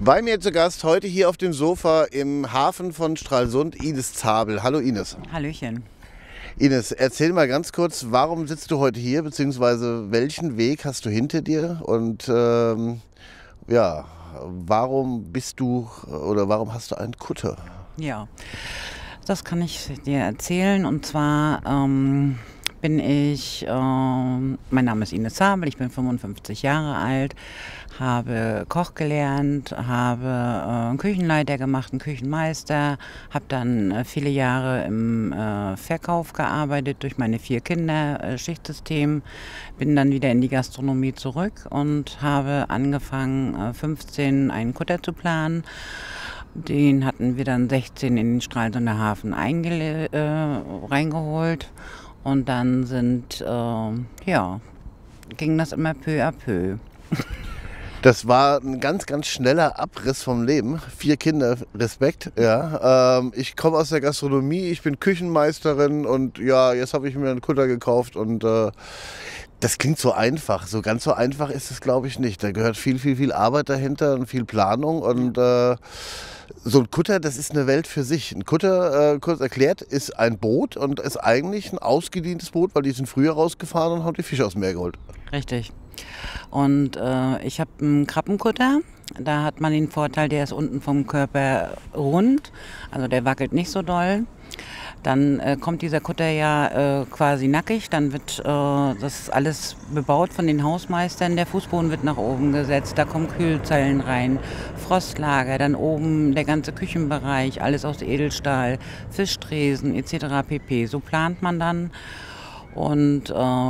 Bei mir zu Gast heute hier auf dem Sofa im Hafen von Stralsund Ines Zabel. Hallo Ines. Hallöchen. Ines, erzähl mal ganz kurz, warum sitzt du heute hier, beziehungsweise welchen Weg hast du hinter dir und ja, warum bist du oder warum hast du einen Kutter? Ja, das kann ich dir erzählen. Und zwar bin ich, mein Name ist Ines Zabel, ich bin 55 Jahre alt, habe Koch gelernt, habe einen Küchenleiter gemacht, einen Küchenmeister, habe dann viele Jahre im Verkauf gearbeitet durch meine 4 Kinder, Schichtsystem, bin dann wieder in die Gastronomie zurück und habe angefangen, 15 einen Kutter zu planen. Den hatten wir dann 16 in den Stralsunder Hafen reingeholt. Und dann ging das immer peu à peu. Das war ein ganz, ganz schneller Abriss vom Leben. 4 Kinder, Respekt. Ja. Ich komme aus der Gastronomie, ich bin Küchenmeisterin und ja, jetzt habe ich mir einen Kutter gekauft und das klingt so einfach. So ganz so einfach ist es, glaube ich, nicht. Da gehört viel, viel, viel Arbeit dahinter und viel Planung und so ein Kutter, das ist eine Welt für sich. Ein Kutter, kurz erklärt, ist ein Boot und ist eigentlich ein ausgedientes Boot, weil die sind früher rausgefahren und haben die Fische aus dem Meer geholt. Richtig. Und ich habe einen Krabbenkutter. Da hat man den Vorteil, der ist unten vom Körper rund, also der wackelt nicht so doll. Dann kommt dieser Kutter ja quasi nackig, dann wird das alles bebaut von den Hausmeistern, der Fußboden wird nach oben gesetzt, da kommen Kühlzellen rein, Frostlager, dann oben der ganze Küchenbereich, alles aus Edelstahl, Fischtresen etc. pp. So plant man dann und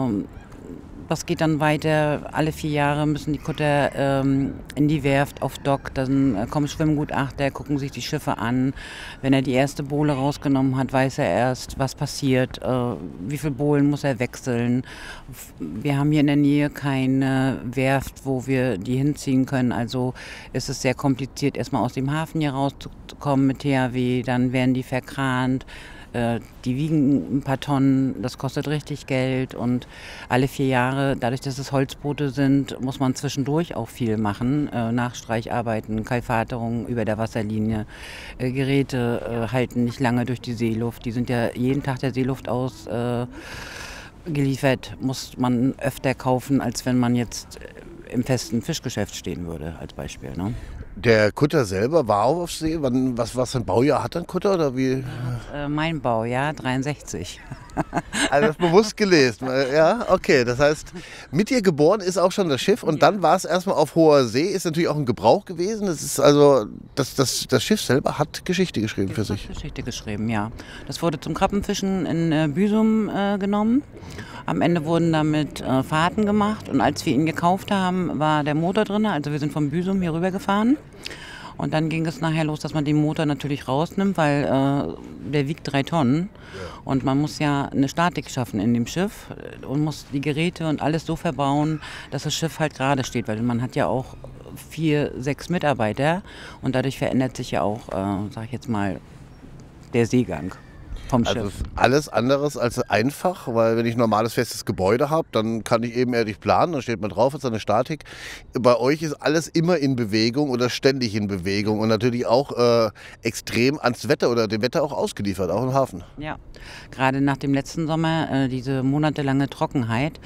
das geht dann weiter. Alle 4 Jahre müssen die Kutter in die Werft auf Dock. Dann kommen Schwimmgutachter, gucken sich die Schiffe an. Wenn er die erste Bohle rausgenommen hat, weiß er erst, was passiert, wie viele Bohlen muss er wechseln. Wir haben hier in der Nähe keine Werft, wo wir die hinziehen können. Also ist es sehr kompliziert, erstmal aus dem Hafen hier rauszukommen mit THW. Dann werden die verkrant. Die wiegen ein paar Tonnen, das kostet richtig Geld und alle 4 Jahre, dadurch, dass es Holzboote sind, muss man zwischendurch auch viel machen. Nachstreicharbeiten, Kalfaterung über der Wasserlinie, Geräte halten nicht lange durch die Seeluft, die sind ja jeden Tag der Seeluft ausgeliefert, muss man öfter kaufen, als wenn man jetzt im festen Fischgeschäft stehen würde, als Beispiel. Ne? Der Kutter selber war auch auf See. Was für ein Baujahr hat ein Kutter oder wie? Mein Baujahr 63. Also das bewusst gelesen. Ja, okay. Das heißt, mit dir geboren ist auch schon das Schiff und dann war es erstmal auf hoher See. Ist natürlich auch ein Gebrauch gewesen. Das ist also das Schiff selber hat Geschichte geschrieben für sich. Hat Geschichte geschrieben, ja. Das wurde zum Krabbenfischen in Büsum genommen. Am Ende wurden damit Fahrten gemacht und als wir ihn gekauft haben, war der Motor drin. Also wir sind von Büsum hier rüber gefahren. Und dann ging es nachher los, dass man den Motor natürlich rausnimmt, weil der wiegt 3 Tonnen. Und man muss ja eine Statik schaffen in dem Schiff und muss die Geräte und alles so verbauen, dass das Schiff halt gerade steht. Weil man hat ja auch 4, 6 Mitarbeiter und dadurch verändert sich ja auch, sag ich jetzt mal, der Seegang vom Schiff. Also es ist alles anderes als einfach, weil wenn ich ein normales festes Gebäude habe, dann kann ich ebenerdig planen, dann steht man drauf, ist eine Statik. Bei euch ist alles immer in Bewegung oder ständig in Bewegung und natürlich auch extrem ans Wetter oder dem Wetter auch ausgeliefert, auch im Hafen. Ja, gerade nach dem letzten Sommer, diese monatelange Trockenheit,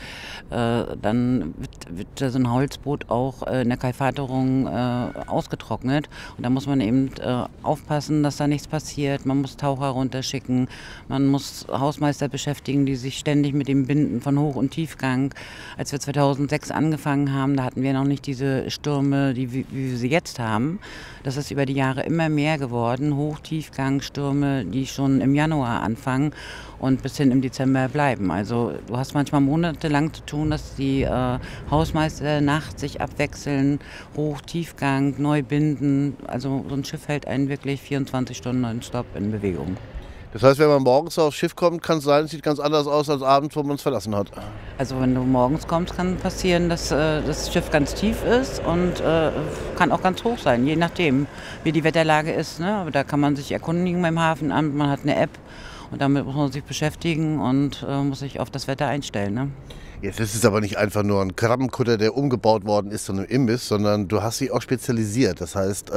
dann wird so ein Holzboot auch in der Kalfaterung ausgetrocknet und da muss man eben aufpassen, dass da nichts passiert. Man muss Taucher runterschicken, man muss Hausmeister beschäftigen, die sich ständig mit dem Binden von Hoch- und Tiefgang. Als wir 2006 angefangen haben, da hatten wir noch nicht diese Stürme, wie wir sie jetzt haben. Das ist über die Jahre immer mehr geworden. Hoch-, Tiefgang, Stürme, die schon im Januar anfangen und bis hin im Dezember bleiben. Also du hast manchmal monatelang zu tun, dass die Hausmeister nachts sich abwechseln, Hoch-, Tiefgang, neu binden. Also so ein Schiff hält einen wirklich 24 Stunden nonstop in Bewegung. Das heißt, wenn man morgens aufs Schiff kommt, kann es sein, es sieht ganz anders aus als abends, wo man es verlassen hat. Also wenn du morgens kommst, kann passieren, dass das Schiff ganz tief ist und kann auch ganz hoch sein, je nachdem, wie die Wetterlage ist. Ne? Aber da kann man sich erkundigen beim Hafenamt, man hat eine App und damit muss man sich beschäftigen und muss sich auf das Wetter einstellen. Ne? Jetzt ist es aber nicht einfach nur ein Krabbenkutter, der umgebaut worden ist zu einem Imbiss, sondern du hast dich auch spezialisiert. Das heißt,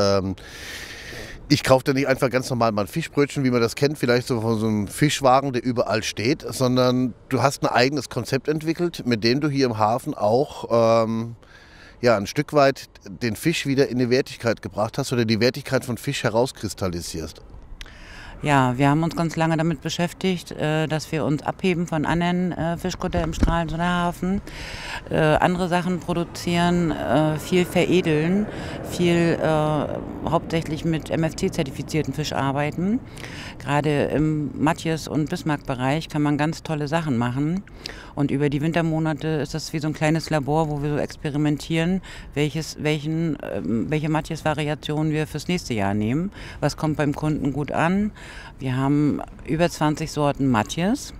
ich kaufe da nicht einfach ganz normal mal ein Fischbrötchen, wie man das kennt, vielleicht so von so einem Fischwagen, der überall steht, sondern du hast ein eigenes Konzept entwickelt, mit dem du hier im Hafen auch ja, ein Stück weit den Fisch wieder in die Wertigkeit gebracht hast oder die Wertigkeit von Fisch herauskristallisierst. Ja, wir haben uns ganz lange damit beschäftigt, dass wir uns abheben von anderen Fischkutter im Stralsunder Hafen, andere Sachen produzieren, viel veredeln, viel hauptsächlich mit MFC-zertifizierten Fisch arbeiten. Gerade im Matjes- und Bismarck-Bereich kann man ganz tolle Sachen machen. Und über die Wintermonate ist das wie so ein kleines Labor, wo wir so experimentieren, welche Matjes-Variation wir fürs nächste Jahr nehmen. Was kommt beim Kunden gut an? Wir haben über 20 Sorten Matjes,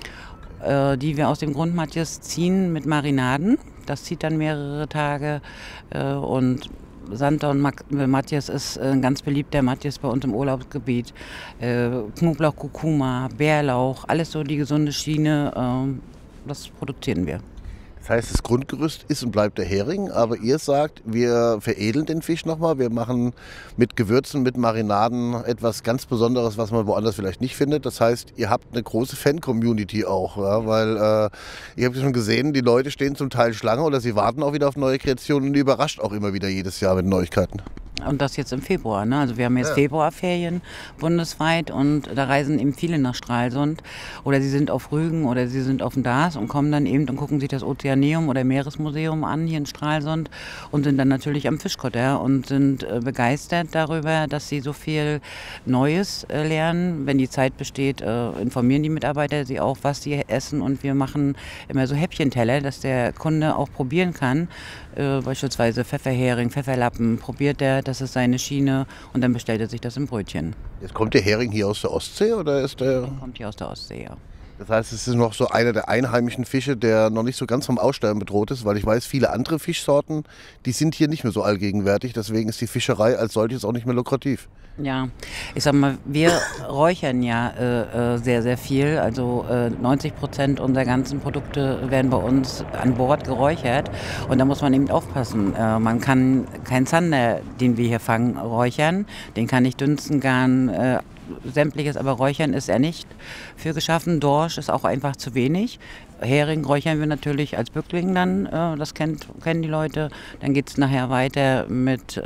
die wir aus dem Grundmatjes ziehen mit Marinaden. Das zieht dann mehrere Tage und Santer und Matjes ist ein ganz beliebter Matjes bei uns im Urlaubsgebiet. Knoblauch, Kurkuma, Bärlauch, alles so die gesunde Schiene, das produzieren wir. Das heißt, das Grundgerüst ist und bleibt der Hering, aber ihr sagt, wir veredeln den Fisch nochmal, wir machen mit Gewürzen, mit Marinaden etwas ganz Besonderes, was man woanders vielleicht nicht findet. Das heißt, ihr habt eine große Fan-Community auch, ja, weil ihr habt ja schon gesehen, die Leute stehen zum Teil Schlange oder sie warten auch wieder auf neue Kreationen und die überrascht auch immer wieder jedes Jahr mit Neuigkeiten. Und das jetzt im Februar, ne? Also wir haben jetzt Ja. Februarferien bundesweit und da reisen eben viele nach Stralsund oder sie sind auf Rügen oder sie sind auf dem Darß und kommen dann eben und gucken sich das Ozeaneum oder Meeresmuseum an hier in Stralsund und sind dann natürlich am Fischkutter und sind begeistert darüber, dass sie so viel Neues lernen. Wenn die Zeit besteht, informieren die Mitarbeiter sie auch, was sie essen und wir machen immer so Häppchenteller, dass der Kunde auch probieren kann. Beispielsweise Pfefferhering, Pfefferlappen, probiert er, das ist seine Schiene und dann bestellt er sich das im Brötchen. Jetzt kommt der Hering hier aus der Ostsee oder ist der... Kommt hier aus der Ostsee, ja. Das heißt, es ist noch so einer der einheimischen Fische, der noch nicht so ganz vom Aussterben bedroht ist, weil ich weiß, viele andere Fischsorten, die sind hier nicht mehr so allgegenwärtig. Deswegen ist die Fischerei als solches auch nicht mehr lukrativ. Ja, ich sag mal, wir räuchern ja sehr, sehr viel. Also 90% unserer ganzen Produkte werden bei uns an Bord geräuchert. Und da muss man eben aufpassen. Man kann keinen Zander, den wir hier fangen, räuchern. Den kann ich dünsten, garen, sämtliches, aber räuchern ist er nicht für geschaffen. Dorsch ist auch einfach zu wenig. Hering räuchern wir natürlich als Bückling dann, das kennen die Leute. Dann geht es nachher weiter mit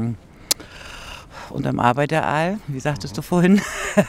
unserem Arbeiteraal, wie sagtest du vorhin.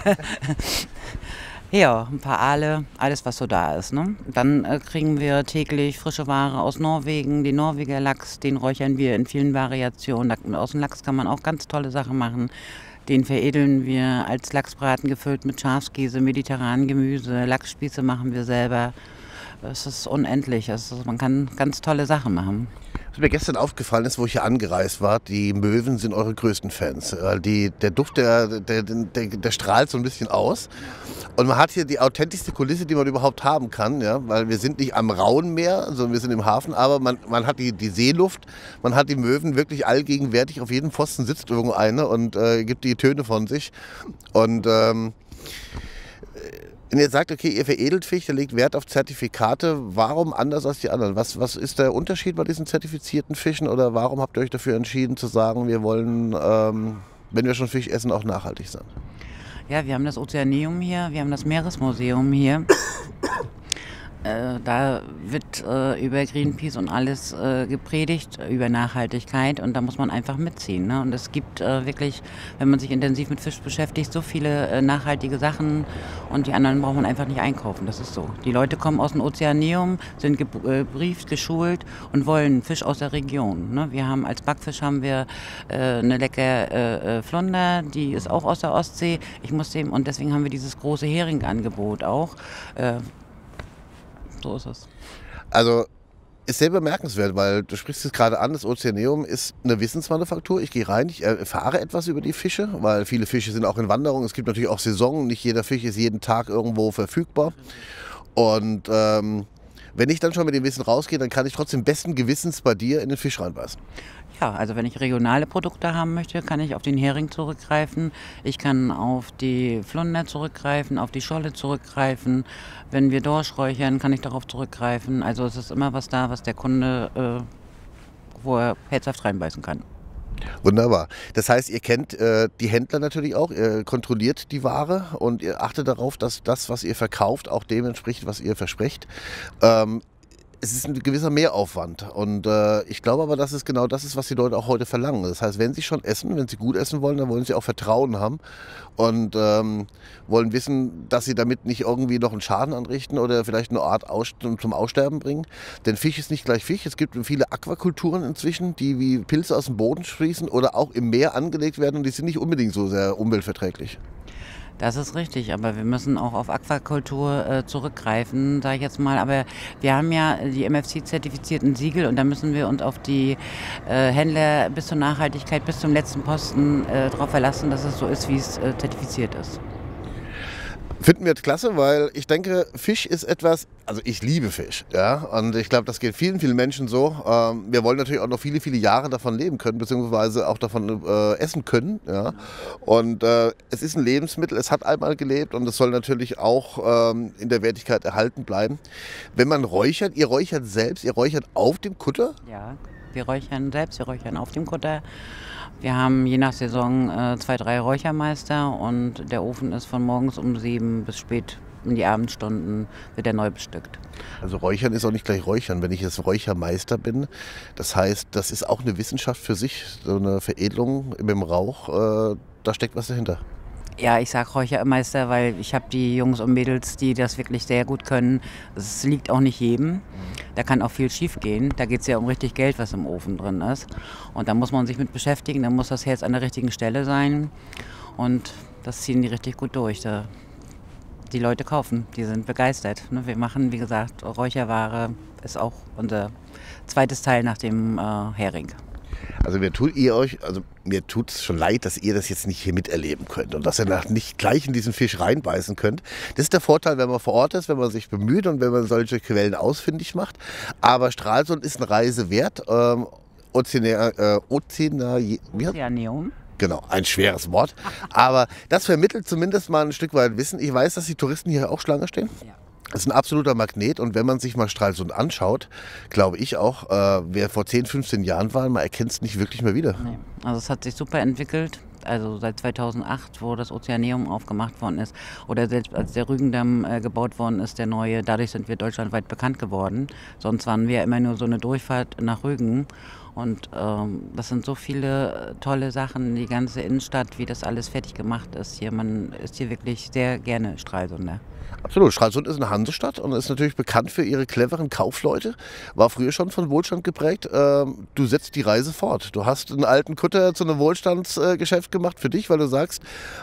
Ja, ein paar Aale, alles was so da ist. Ne? Dann kriegen wir täglich frische Ware aus Norwegen, den Norweger Lachs, den räuchern wir in vielen Variationen. Aus dem Lachs kann man auch ganz tolle Sachen machen. Den veredeln wir als Lachsbraten gefüllt mit Schafskäse, mediterranen Gemüse, Lachsspieße machen wir selber. Es ist unendlich, man kann ganz tolle Sachen machen. Was mir gestern aufgefallen ist, wo ich hier angereist war, die Möwen sind eure größten Fans. Der Duft, der strahlt so ein bisschen aus. Und man hat hier die authentischste Kulisse, die man überhaupt haben kann, ja? Weil wir sind nicht am rauen Meer, sondern wir sind im Hafen, aber man hat die Seeluft, man hat die Möwen wirklich allgegenwärtig, auf jedem Pfosten sitzt irgendwo eine und gibt die Töne von sich. Und wenn ihr sagt, okay, ihr veredelt Fisch, ihr legt Wert auf Zertifikate, warum anders als die anderen? Was ist der Unterschied bei diesen zertifizierten Fischen oder warum habt ihr euch dafür entschieden zu sagen, wir wollen, wenn wir schon Fisch essen, auch nachhaltig sein? Ja, wir haben das Ozeaneum hier, wir haben das Meeresmuseum hier. Da wird über Greenpeace und alles gepredigt, über Nachhaltigkeit und da muss man einfach mitziehen. Ne? Und es gibt wirklich, wenn man sich intensiv mit Fisch beschäftigt, so viele nachhaltige Sachen und die anderen braucht man einfach nicht einkaufen. Das ist so. Die Leute kommen aus dem Ozeaneum, sind gebrieft, geschult und wollen Fisch aus der Region. Ne? Wir haben als Backfisch haben wir eine leckere Flunder, die ist auch aus der Ostsee. Und deswegen haben wir dieses große Heringangebot auch. So ist es. Also ist sehr bemerkenswert, weil du sprichst es gerade an, das Ozeaneum ist eine Wissensmanufaktur. Ich gehe rein, ich erfahre etwas über die Fische, weil viele Fische sind auch in Wanderung. Es gibt natürlich auch Saison, nicht jeder Fisch ist jeden Tag irgendwo verfügbar. Und Wenn ich dann schon mit dem Wissen rausgehe, dann kann ich trotzdem besten Gewissens bei dir in den Fisch reinbeißen. Ja, also wenn ich regionale Produkte haben möchte, kann ich auf den Hering zurückgreifen. Ich kann auf die Flunder zurückgreifen, auf die Scholle zurückgreifen. Wenn wir Dorsch räuchern, kann ich darauf zurückgreifen. Also es ist immer was da, was der Kunde, wo er herzhaft reinbeißen kann. Wunderbar. Das heißt, ihr kennt die Händler natürlich auch, ihr kontrolliert die Ware und ihr achtet darauf, dass das, was ihr verkauft, auch dem entspricht, was ihr versprecht. Es ist ein gewisser Mehraufwand und ich glaube aber, dass es genau das ist, was die Leute auch heute verlangen. Das heißt, wenn sie schon essen, wenn sie gut essen wollen, dann wollen sie auch Vertrauen haben und wollen wissen, dass sie damit nicht irgendwie noch einen Schaden anrichten oder vielleicht eine Art zum Aussterben bringen. Denn Fisch ist nicht gleich Fisch. Es gibt viele Aquakulturen inzwischen, die wie Pilze aus dem Boden sprießen oder auch im Meer angelegt werden und die sind nicht unbedingt so sehr umweltverträglich. Das ist richtig, aber wir müssen auch auf Aquakultur zurückgreifen, sage ich jetzt mal. Aber wir haben ja die MFC-zertifizierten Siegel und da müssen wir uns auf die Händler bis zur Nachhaltigkeit, bis zum letzten Posten darauf verlassen, dass es so ist, wie es zertifiziert ist. Finden wir klasse, weil ich denke, Fisch ist etwas, also ich liebe Fisch, ja, und ich glaube, das geht vielen, vielen Menschen so. Wir wollen natürlich auch noch viele, viele Jahre davon leben können, beziehungsweise auch davon essen können, ja. Und es ist ein Lebensmittel, es hat einmal gelebt und es soll natürlich auch in der Wertigkeit erhalten bleiben. Wenn man räuchert, ihr räuchert selbst, ihr räuchert auf dem Kutter? Ja, wir räuchern selbst, wir räuchern auf dem Kutter. Wir haben je nach Saison 2, 3 Räuchermeister und der Ofen ist von morgens um 7 bis spät in die Abendstunden wird er neu bestückt. Also Räuchern ist auch nicht gleich Räuchern. Wenn ich jetzt Räuchermeister bin, das heißt, das ist auch eine Wissenschaft für sich, so eine Veredelung mit dem Rauch, da steckt was dahinter. Ja, ich sage Räuchermeister, weil ich habe die Jungs und Mädels, die das wirklich sehr gut können. Es liegt auch nicht jedem. Da kann auch viel schief gehen. Da geht es ja um richtig Geld, was im Ofen drin ist. Und da muss man sich mit beschäftigen. Da muss das Herz an der richtigen Stelle sein. Und das ziehen die richtig gut durch. Die Leute kaufen, die sind begeistert. Wir machen, wie gesagt, Räucherware ist auch unser zweites Teil nach dem Hering. Also mir tut es schon leid, dass ihr das jetzt nicht hier miterleben könnt und dass ihr nicht gleich in diesen Fisch reinbeißen könnt. Das ist der Vorteil, wenn man vor Ort ist, wenn man sich bemüht und wenn man solche Quellen ausfindig macht. Aber Stralsund ist eine Reise wert. Ozeaneum. Genau, ein schweres Wort. Aber das vermittelt zumindest mal ein Stück weit Wissen. Ich weiß, dass die Touristen hier auch Schlange stehen. Ja. Das ist ein absoluter Magnet und wenn man sich mal Stralsund anschaut, glaube ich auch, wer vor 10, 15 Jahren war, man erkennt es nicht wirklich mehr wieder. Nee. Also es hat sich super entwickelt. Also seit 2008, wo das Ozeaneum aufgemacht worden ist oder selbst als der Rügendamm gebaut worden ist, der neue, dadurch sind wir deutschlandweit bekannt geworden. Sonst waren wir immer nur so eine Durchfahrt nach Rügen. Und das sind so viele tolle Sachen, die ganze Innenstadt, wie das alles fertig gemacht ist hier. Man ist hier wirklich sehr gerne Stralsunder. Absolut. Stralsund ist eine Hansestadt und ist natürlich bekannt für ihre cleveren Kaufleute. War früher schon von Wohlstand geprägt. Du setzt die Reise fort. Du hast einen alten Kutter zu einem Wohlstandsgeschäft gemacht für dich, weil du sagst,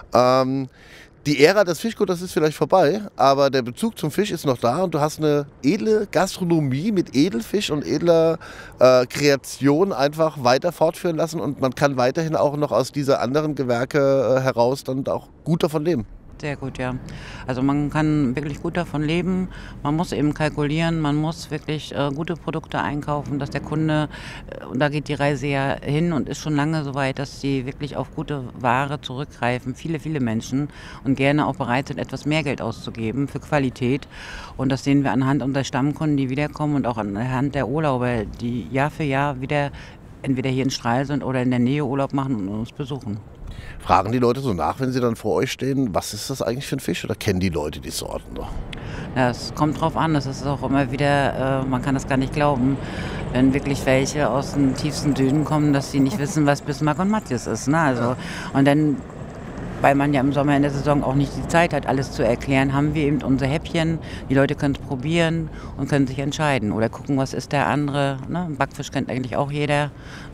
die Ära des Fischkutters ist vielleicht vorbei, aber der Bezug zum Fisch ist noch da und du hast eine edle Gastronomie mit Edelfisch und edler Kreation einfach weiter fortführen lassen und man kann weiterhin auch noch aus dieser anderen Gewerke heraus dann auch gut davon leben. Sehr gut, ja. Also man kann wirklich gut davon leben. Man muss eben kalkulieren, man muss wirklich gute Produkte einkaufen, dass der Kunde, und da geht die Reise ja hin und ist schon lange so weit, dass sie wirklich auf gute Ware zurückgreifen. Viele, viele Menschen und gerne auch bereit sind, etwas mehr Geld auszugeben für Qualität. Und das sehen wir anhand unserer Stammkunden, die wiederkommen und auch anhand der Urlauber, die Jahr für Jahr wieder entweder hier in Stralsund oder in der Nähe Urlaub machen und uns besuchen. Fragen die Leute so nach, wenn sie dann vor euch stehen, was ist das eigentlich für ein Fisch oder kennen die Leute die Sorten noch? Ja, es kommt drauf an, es ist auch immer wieder, man kann das gar nicht glauben, wenn wirklich welche aus dem tiefsten Süden kommen, dass sie nicht wissen, was Bismarck und Matthias ist. Ne? Also, und dann, weil man ja im Sommer in der Saison auch nicht die Zeit hat, alles zu erklären, haben wir eben unser Häppchen. Die Leute können es probieren und können sich entscheiden oder gucken, was ist der andere. Ne? Backfisch kennt eigentlich auch jeder.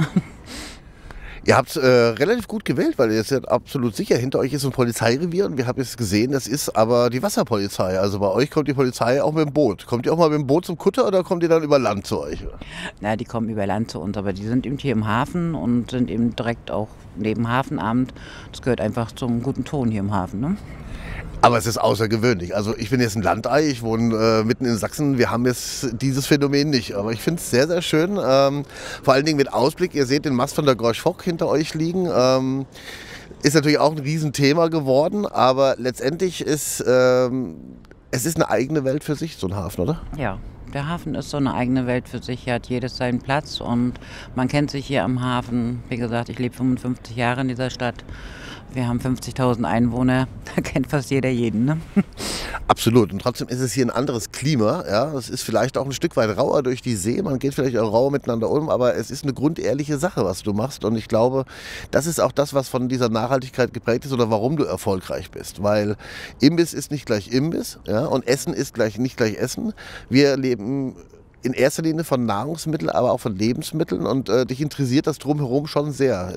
Ihr habt relativ gut gewählt, weil ihr seid absolut sicher, hinter euch ist ein Polizeirevier und wir haben jetzt gesehen, das ist aber die Wasserpolizei. Also bei euch kommt die Polizei auch mit dem Boot. Kommt ihr auch mal mit dem Boot zum Kutter oder kommt ihr dann über Land zu euch? Na, die kommen über Land zu uns, aber die sind eben hier im Hafen und sind eben direkt auch neben Hafenamt. Das gehört einfach zum guten Ton hier im Hafen. Ne? Aber es ist außergewöhnlich. Also ich bin jetzt ein Landei, ich wohne mitten in Sachsen. Wir haben jetzt dieses Phänomen nicht. Aber ich finde es sehr, sehr schön. Vor allen Dingen mit Ausblick. Ihr seht den Mast von der Gorge Fock hinter euch liegen. Ist natürlich auch ein Riesenthema geworden. Aber letztendlich ist es ist eine eigene Welt für sich, so ein Hafen, oder? Ja, der Hafen ist so eine eigene Welt für sich, hier hat jedes seinen Platz und man kennt sich hier am Hafen. Wie gesagt, ich lebe 55 Jahre in dieser Stadt. Wir haben 50.000 Einwohner, da kennt fast jeder jeden, ne? Absolut. Und trotzdem ist es hier ein anderes Klima. Ja? Es ist vielleicht auch ein Stück weit rauer durch die See. Man geht vielleicht auch rauer miteinander um, aber es ist eine grundehrliche Sache, was du machst. Und ich glaube, das ist auch das, was von dieser Nachhaltigkeit geprägt ist oder warum du erfolgreich bist. Weil Imbiss ist nicht gleich Imbiss, ja? Und Essen ist nicht gleich Essen. Wir leben in erster Linie von Nahrungsmitteln, aber auch von Lebensmitteln. Und dich interessiert das Drumherum schon sehr.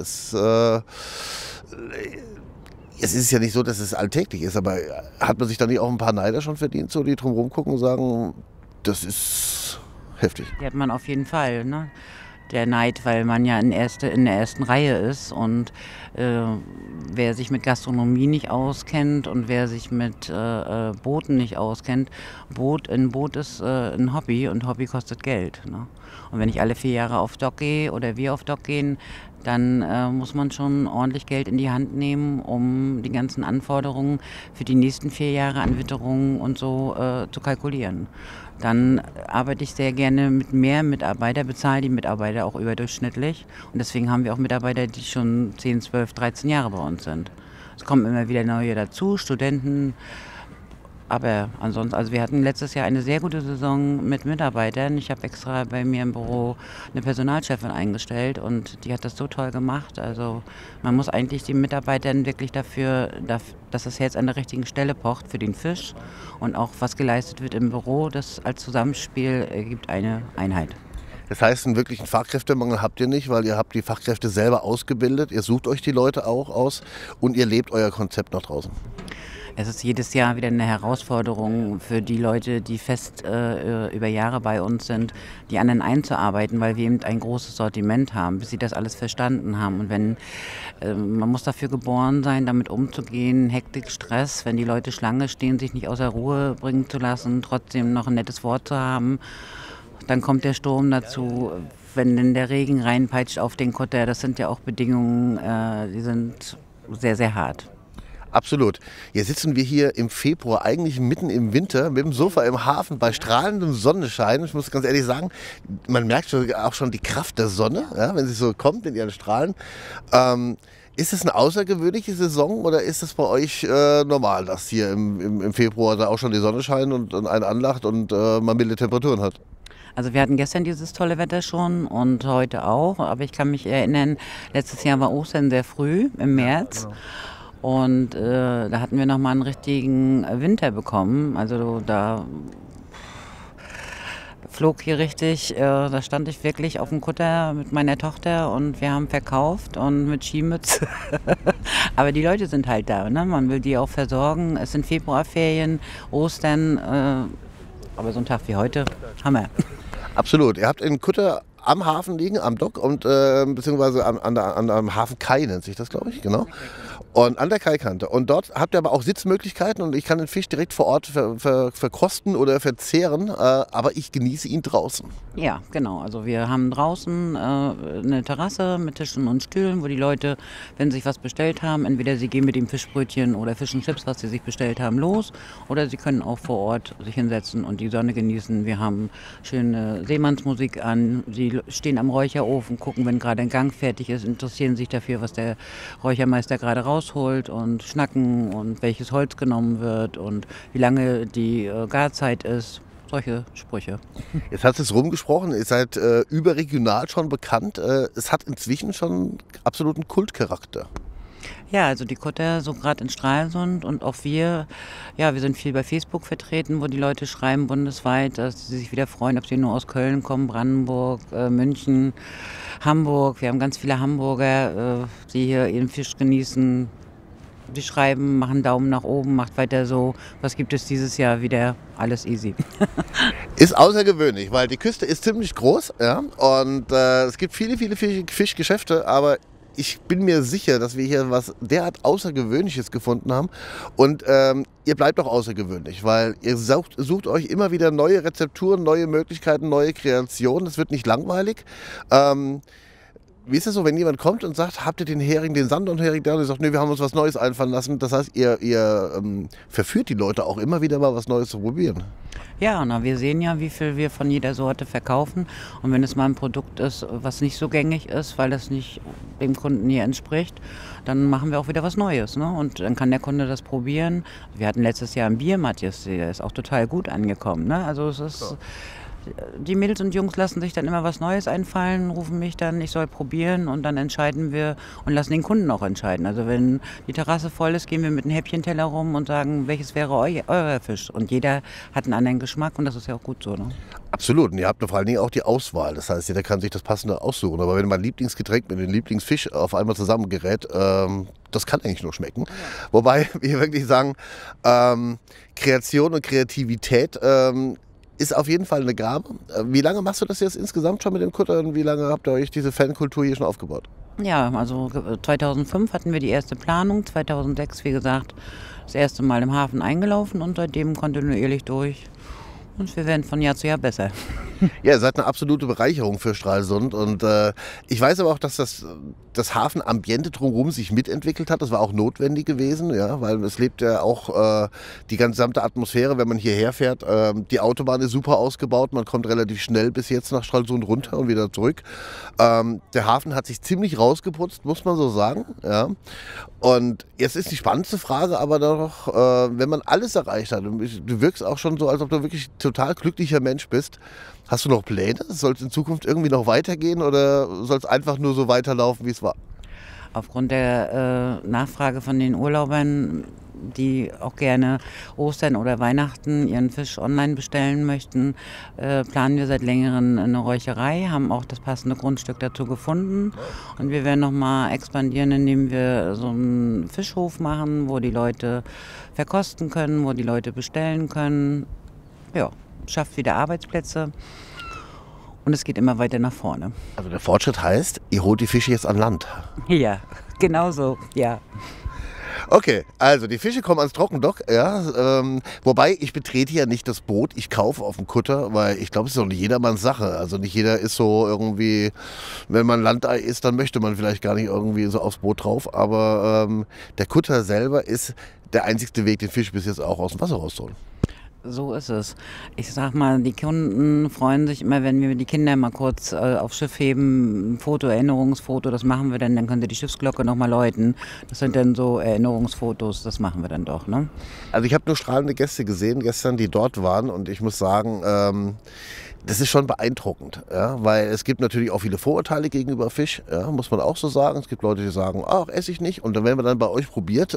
Es ist ja nicht so, dass es alltäglich ist, aber hat man sich da nicht auch ein paar Neider schon verdient, so, die drumherum gucken und sagen, das ist heftig? Die hat man auf jeden Fall, ne? Der Neid, weil man ja in der ersten Reihe ist und wer sich mit Gastronomie nicht auskennt und wer sich mit Booten nicht auskennt, ein Boot ist ein Hobby und Hobby kostet Geld, ne? Und wenn ich alle 4 Jahre auf Dock gehe oder wir auf Dock gehen, dann muss man schon ordentlich Geld in die Hand nehmen, um die ganzen Anforderungen für die nächsten 4 Jahre an Witterung und so zu kalkulieren. Dann arbeite ich sehr gerne mit mehr Mitarbeitern, bezahle die Mitarbeiter auch überdurchschnittlich. Und deswegen haben wir auch Mitarbeiter, die schon 10, 12, 13 Jahre bei uns sind. Es kommen immer wieder neue dazu, Studenten. Aber ansonsten, also wir hatten letztes Jahr eine sehr gute Saison mit Mitarbeitern. Ich habe extra bei mir im Büro eine Personalchefin eingestellt und die hat das so toll gemacht. Also man muss eigentlich den Mitarbeitern wirklich dafür, dass das Herz an der richtigen Stelle pocht für den Fisch und auch was geleistet wird im Büro, das als Zusammenspiel ergibt eine Einheit. Das heißt, einen wirklichen Fachkräftemangel habt ihr nicht, weil ihr habt die Fachkräfte selber ausgebildet, ihr sucht euch die Leute auch aus und ihr lebt euer Konzept nach draußen. Es ist jedes Jahr wieder eine Herausforderung für die Leute, die fest über Jahre bei uns sind, die anderen einzuarbeiten, weil wir eben ein großes Sortiment haben, bis sie das alles verstanden haben. Und man muss dafür geboren sein, damit umzugehen, Hektik, Stress, wenn die Leute Schlange stehen, sich nicht außer Ruhe bringen zu lassen, trotzdem noch ein nettes Wort zu haben. Dann kommt der Sturm dazu, wenn denn der Regen reinpeitscht auf den Kutter. Das sind ja auch Bedingungen, die sind sehr, sehr hart. Absolut. Jetzt sitzen wir hier im Februar, eigentlich mitten im Winter, mit dem Sofa im Hafen bei strahlendem Sonnenschein. Ich muss ganz ehrlich sagen, man merkt auch schon die Kraft der Sonne, ja, wenn sie so kommt in ihren Strahlen. Ist es eine außergewöhnliche Saison oder ist es bei euch normal, dass hier im Februar da auch schon die Sonne scheint und einen anlacht und man milde Temperaturen hat? Also wir hatten gestern dieses tolle Wetter schon und heute auch, aber ich kann mich erinnern, letztes Jahr war Ostern sehr früh, im März. Ja, genau. Und da hatten wir nochmal einen richtigen Winter bekommen. Also da flog hier richtig, da stand ich wirklich auf dem Kutter mit meiner Tochter und wir haben verkauft und mit Skimütze. Aber die Leute sind halt da, ne? Man will die auch versorgen. Es sind Februarferien, Ostern, aber so ein Tag wie heute, Hammer. Absolut. Ihr habt einen Kutter am Hafen liegen, am Dock und beziehungsweise am Hafen Kai nennt sich das, glaube ich, genau. Und an der Kaikante. Und dort habt ihr aber auch Sitzmöglichkeiten und ich kann den Fisch direkt vor Ort verkosten oder verzehren, aber ich genieße ihn draußen. Ja, genau. Also wir haben draußen eine Terrasse mit Tischen und Stühlen, wo die Leute, wenn sie sich was bestellt haben, entweder sie gehen mit dem Fischbrötchen oder Fisch und Chips, was sie sich bestellt haben, los, oder sie können auch vor Ort sich hinsetzen und die Sonne genießen. Wir haben schöne Seemannsmusik an, sie stehen am Räucherofen, gucken, wenn gerade ein Gang fertig ist, interessieren sich dafür, was der Räuchermeister gerade rausholt und schnacken und welches Holz genommen wird und wie lange die Garzeit ist. Solche Sprüche. Jetzt hat es rumgesprochen, ihr seid überregional schon bekannt. Es hat inzwischen schon absoluten Kultcharakter. Ja, also die Kutter, so gerade in Stralsund und auch wir sind viel bei Facebook vertreten, wo die Leute schreiben bundesweit, dass sie sich wieder freuen, ob sie nur aus Köln kommen, Brandenburg, München, Hamburg. Wir haben ganz viele Hamburger, die hier ihren Fisch genießen. Die schreiben, machen Daumen nach oben, macht weiter so. Was gibt es dieses Jahr wieder? Alles easy. Ist außergewöhnlich, weil die Küste ist ziemlich groß, ja, und es gibt viele, viele Fischgeschäfte, aber ich bin mir sicher, dass wir hier was derart Außergewöhnliches gefunden haben. Und ihr bleibt auch außergewöhnlich, weil ihr sucht euch immer wieder neue Rezepturen, neue Möglichkeiten, neue Kreationen. Es wird nicht langweilig. Wie ist das so, wenn jemand kommt und sagt, habt ihr den Hering, den Sanddornhering da? Und ihr sagt, nee, wir haben uns was Neues einfallen lassen. Das heißt, ihr verführt die Leute auch immer wieder mal was Neues zu probieren. Ja, na, wir sehen ja, wie viel wir von jeder Sorte verkaufen. Und wenn es mal ein Produkt ist, was nicht so gängig ist, weil das nicht dem Kunden hier entspricht, dann machen wir auch wieder was Neues. Ne? Und dann kann der Kunde das probieren. Wir hatten letztes Jahr einen Biermatjes, der ist auch total gut angekommen. Ne? Also es ist... Ja. Die Mädels und Jungs lassen sich dann immer was Neues einfallen, rufen mich dann, ich soll probieren und dann entscheiden wir und lassen den Kunden auch entscheiden. Also wenn die Terrasse voll ist, gehen wir mit einem Häppchenteller rum und sagen, welches wäre euer Fisch. Und jeder hat einen anderen Geschmack und das ist ja auch gut so. Ne? Absolut. Und ihr habt vor allen Dingen auch die Auswahl. Das heißt, jeder kann sich das Passende aussuchen. Aber wenn mein Lieblingsgetränk mit dem Lieblingsfisch auf einmal zusammengerät, das kann eigentlich nur schmecken. Ja. Wobei wir wirklich sagen, Kreation und Kreativität ist auf jeden Fall eine Gabe. Wie lange machst du das jetzt insgesamt schon mit dem Kutter und wie lange habt ihr euch diese Fankultur hier schon aufgebaut? Ja, also 2005 hatten wir die erste Planung, 2006 wie gesagt das erste Mal im Hafen eingelaufen und seitdem kontinuierlich durch. Und wir werden von Jahr zu Jahr besser. Ja, ihr seid eine absolute Bereicherung für Stralsund. Und ich weiß aber auch, dass das Hafenambiente drumherum sich mitentwickelt hat. Das war auch notwendig gewesen, ja, weil es lebt ja auch die gesamte Atmosphäre, wenn man hierher fährt. Die Autobahn ist super ausgebaut. Man kommt relativ schnell bis jetzt nach Stralsund runter und wieder zurück. Der Hafen hat sich ziemlich rausgeputzt, muss man so sagen. Ja. Und jetzt ist die spannendste Frage aber doch, wenn man alles erreicht hat, und du wirkst auch schon so, als ob du wirklich total glücklicher Mensch bist. Hast du noch Pläne? Soll es in Zukunft irgendwie noch weitergehen oder soll es einfach nur so weiterlaufen, wie es war? Aufgrund der Nachfrage von den Urlaubern, die auch gerne Ostern oder Weihnachten ihren Fisch online bestellen möchten, planen wir seit längerem eine Räucherei, haben auch das passende Grundstück dazu gefunden. Und wir werden nochmal expandieren, indem wir so einen Fischhof machen, wo die Leute verkosten können, wo die Leute bestellen können. Ja, schafft wieder Arbeitsplätze und es geht immer weiter nach vorne. Also der Fortschritt heißt, ihr holt die Fische jetzt an Land. Ja, genau so, ja. Okay, also die Fische kommen ans Trockendock, ja, wobei ich betrete ja nicht das Boot, ich kaufe auf dem Kutter, weil ich glaube, es ist doch nicht jedermanns Sache. Also nicht jeder ist so irgendwie, wenn man Landei ist, dann möchte man vielleicht gar nicht irgendwie so aufs Boot drauf, aber der Kutter selber ist der einzigste Weg, den Fisch bis jetzt auch aus dem Wasser rauszuholen. So ist es. Ich sag mal, die Kunden freuen sich immer, wenn wir die Kinder mal kurz aufs Schiff heben, ein Foto, Erinnerungsfoto, das machen wir dann können sie die Schiffsglocke nochmal läuten. Das sind dann so Erinnerungsfotos, das machen wir dann doch. Ne? Also ich habe nur strahlende Gäste gesehen gestern, die dort waren und ich muss sagen, das ist schon beeindruckend, ja, weil es gibt natürlich auch viele Vorurteile gegenüber Fisch, ja, muss man auch so sagen. Es gibt Leute, die sagen, ach, esse ich nicht. Und dann, wenn man dann bei euch probiert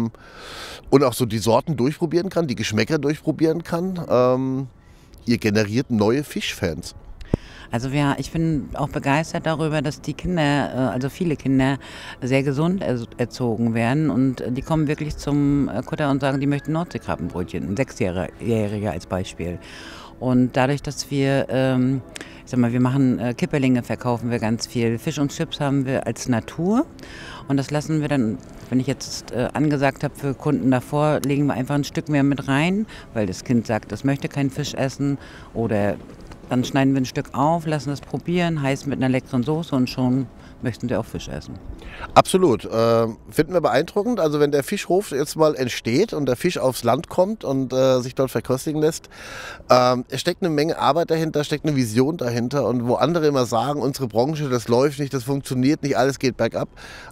und auch so die Sorten durchprobieren kann, die Geschmäcker durchprobieren kann, ihr generiert neue Fischfans. Also ich bin auch begeistert darüber, dass die Kinder, also viele Kinder, sehr gesund erzogen werden und die kommen wirklich zum Kutter und sagen, die möchten Nordseekrabbenbrötchen, ein 6-Jähriger als Beispiel. Und dadurch, dass wir, ich sag mal, wir machen Kipperlinge, verkaufen wir ganz viel. Fisch und Chips haben wir als Natur. Und das lassen wir dann, wenn ich jetzt angesagt habe für Kunden davor, legen wir einfach ein Stück mehr mit rein, weil das Kind sagt, es möchte keinen Fisch essen. Oder dann schneiden wir ein Stück auf, lassen es probieren, heiß mit einer leckeren Soße und schon möchten sie auch Fisch essen. Absolut. Finden wir beeindruckend. Also wenn der Fischhof jetzt mal entsteht und der Fisch aufs Land kommt und sich dort verköstigen lässt, es steckt eine Menge Arbeit dahinter, steckt eine Vision dahinter. Und wo andere immer sagen, unsere Branche, das läuft nicht, das funktioniert nicht, alles geht bergab.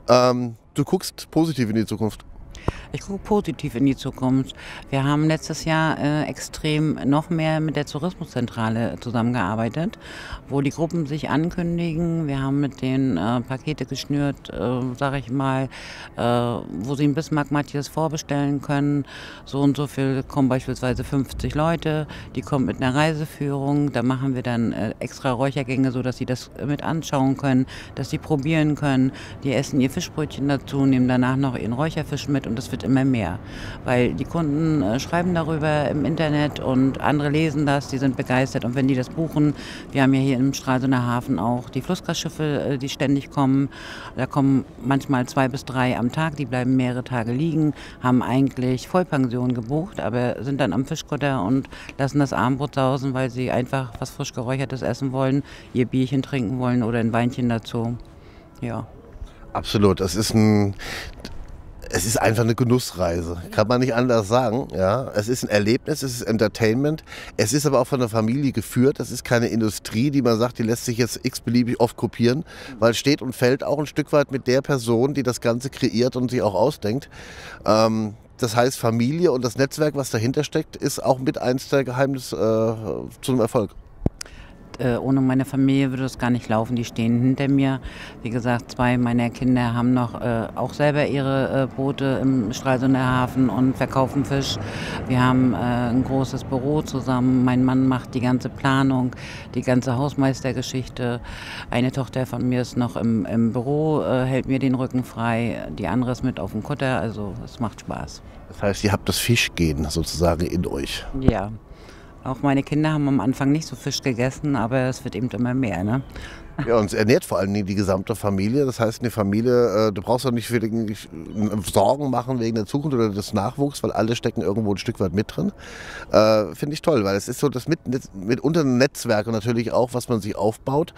Du guckst positiv in die Zukunft. Ich gucke positiv in die Zukunft. Wir haben letztes Jahr extrem noch mehr mit der Tourismuszentrale zusammengearbeitet, wo die Gruppen sich ankündigen. Wir haben mit denen Pakete geschnürt, sage ich mal, wo sie ein Bismarck-Matjes vorbestellen können. So und so viel kommen beispielsweise 50 Leute, die kommen mit einer Reiseführung. Da machen wir dann extra Räuchergänge, sodass sie das mit anschauen können, dass sie probieren können. Die essen ihr Fischbrötchen dazu, nehmen danach noch ihren Räucherfisch mit und das wird wird immer mehr, weil die Kunden schreiben darüber im Internet und andere lesen das, die sind begeistert und wenn die das buchen, wir haben ja hier im Stralsunder Hafen auch die Flussgastschiffe, die ständig kommen, da kommen manchmal 2 bis 3 am Tag, die bleiben mehrere Tage liegen, haben eigentlich Vollpension gebucht, aber sind dann am Fischkutter und lassen das Abendbrot sausen, weil sie einfach was frisch geräuchertes essen wollen, ihr Bierchen trinken wollen oder ein Weinchen dazu. Ja. Absolut, es ist einfach eine Genussreise, kann man nicht anders sagen. Ja, es ist ein Erlebnis, es ist Entertainment, es ist aber auch von der Familie geführt. Das ist keine Industrie, die man sagt, die lässt sich jetzt x-beliebig oft kopieren, weil es steht und fällt auch ein Stück weit mit der Person, die das Ganze kreiert und sich auch ausdenkt. Das heißt, Familie und das Netzwerk, was dahinter steckt, ist auch mit eins der Geheimnisse zu einem Erfolg. Ohne meine Familie würde es gar nicht laufen. Die stehen hinter mir. Wie gesagt, 2 meiner Kinder haben noch auch selber ihre Boote im Stralsunder Hafen und verkaufen Fisch. Wir haben ein großes Büro zusammen. Mein Mann macht die ganze Planung, die ganze Hausmeistergeschichte. Eine Tochter von mir ist noch im Büro, hält mir den Rücken frei. Die andere ist mit auf dem Kutter. Also es macht Spaß. Das heißt, ihr habt das Fischgehen sozusagen in euch. Ja. Auch meine Kinder haben am Anfang nicht so Fisch gegessen, aber es wird eben immer mehr, ne? Ja, und es ernährt vor allen Dingen die gesamte Familie. Das heißt, eine Familie, du brauchst auch nicht für Sorgen machen wegen der Zukunft oder des Nachwuchs, weil alle stecken irgendwo ein Stück weit mit drin. Finde ich toll, weil es ist so das mitunter ein Netzwerk und natürlich auch, was man sich aufbaut.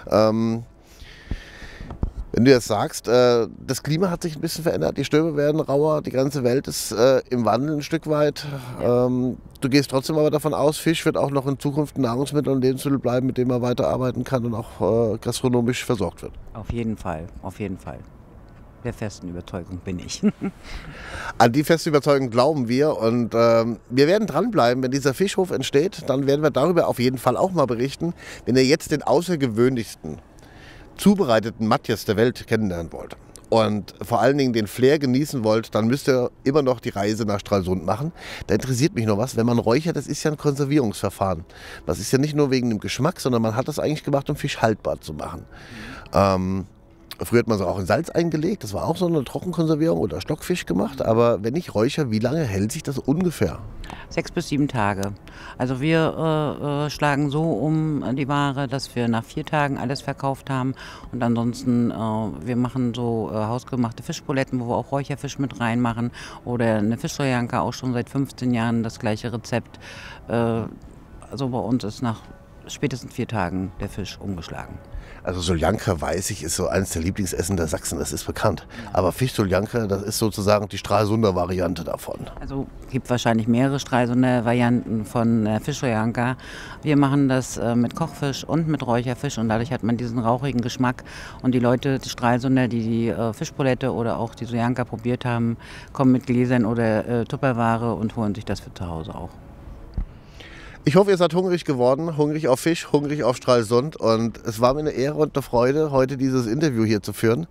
Wenn du jetzt sagst, das Klima hat sich ein bisschen verändert, die Stürme werden rauer, die ganze Welt ist im Wandel ein Stück weit. Du gehst trotzdem aber davon aus, Fisch wird auch noch in Zukunft ein Nahrungsmittel und Lebensmittel bleiben, mit dem man weiterarbeiten kann und auch gastronomisch versorgt wird. Auf jeden Fall, auf jeden Fall. Der festen Überzeugung bin ich. An die feste Überzeugung glauben wir und wir werden dranbleiben, wenn dieser Fischhof entsteht, dann werden wir darüber auf jeden Fall auch mal berichten. Wenn ihr jetzt den außergewöhnlichsten zubereiteten Matjes der Welt kennenlernen wollt und vor allen Dingen den Flair genießen wollt, dann müsst ihr immer noch die Reise nach Stralsund machen. Da interessiert mich noch was, wenn man räuchert, das ist ja ein Konservierungsverfahren. Das ist ja nicht nur wegen dem Geschmack, sondern man hat das eigentlich gemacht, um Fisch haltbar zu machen. Früher hat man es auch in Salz eingelegt, das war auch so eine Trockenkonservierung oder Stockfisch gemacht, aber wenn ich räuchere, wie lange hält sich das ungefähr? 6 bis 7 Tage. Also wir schlagen so um die Ware, dass wir nach 4 Tagen alles verkauft haben und ansonsten, wir machen so hausgemachte Fischbuletten, wo wir auch Räucherfisch mit reinmachen oder eine Fischsoljanka, auch schon seit 15 Jahren das gleiche Rezept. Also bei uns ist nach spätestens 4 Tagen der Fisch umgeschlagen. Also Soljanka, weiß ich, ist so eines der Lieblingsessen der Sachsen, das ist bekannt. Aber Fisch Soljanka, das ist sozusagen die Stralsunder Variante davon. Also gibt wahrscheinlich mehrere Stralsunder Varianten von Fisch Soljanka. Wir machen das mit Kochfisch und mit Räucherfisch und dadurch hat man diesen rauchigen Geschmack. Und die Leute, die Stralsunder, die Fischbulette oder auch die Soljanka probiert haben, kommen mit Gläsern oder Tupperware und holen sich das für zu Hause auch. Ich hoffe, ihr seid hungrig geworden, hungrig auf Fisch, hungrig auf Stralsund und es war mir eine Ehre und eine Freude, heute dieses Interview hier zu führen.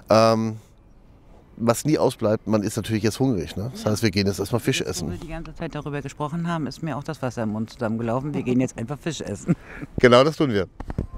Was nie ausbleibt, man ist natürlich jetzt hungrig. Ne? Das heißt, wir gehen jetzt erstmal Fisch essen. Wo wir die ganze Zeit darüber gesprochen haben, ist mir auch das Wasser im Mund zusammengelaufen. Wir gehen jetzt einfach Fisch essen. Genau das tun wir.